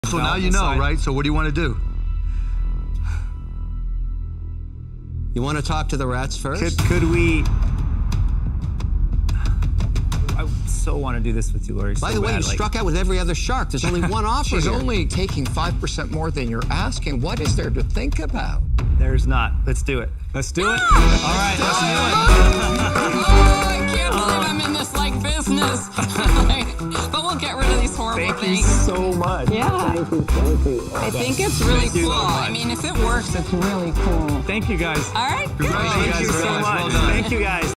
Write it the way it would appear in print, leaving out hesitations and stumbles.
So now you know, right? So what do you want to do? You want to talk to the rats first? Could we? I so want to do this with you, Lori. By the way, you struck out with every other shark. There's only one offer. She's here. only taking 5% more than you're asking. What is there to think about? There's not. Let's do it. Let's do it. All right, let's do it. Oh, I can't believe I'm in this like business. But we'll get rid of these horrible things. Thank you so much. Yeah. Thank you. I think it's really Thank you cool. so much. I mean, if it works, it's really cool. Thank you, guys. All right. Thank you guys so much. Thank you, guys.